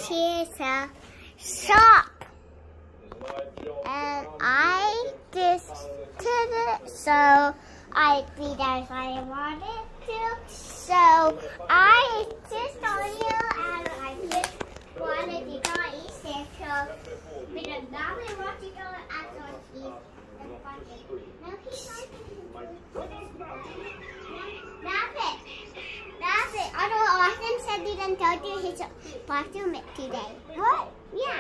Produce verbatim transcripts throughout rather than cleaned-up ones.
here's a shop. And I just did it, so I did as I wanted to. So I just told you, and I just wanted to go eat it. So because now we want to go and go eat the bucket. Now he's not. That's it. That's it. Although Austin said he didn't tell you his bathroom today. What? Yeah.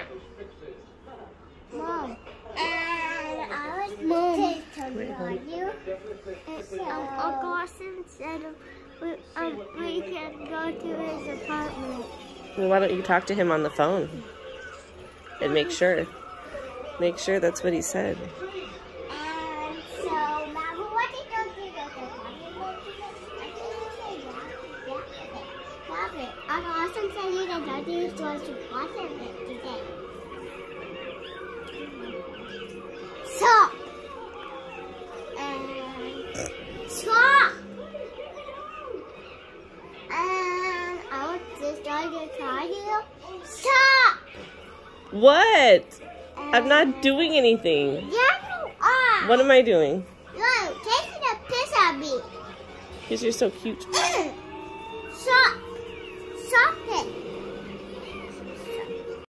Mom. And I was Mom. to tell you. Um, Uncle Austin said we, um, we can go to his apartment. Well, why don't you talk to him on the phone and make sure. Make sure that's what he said. And so, Mom, what did you do? Uncle Austin said he can go to his apartment today. Stop! And stop! And I was just trying to tell you, stop! What? And I'm not doing anything. Yeah, you are. What am I doing? No, taking a piss at me. Because you're so cute.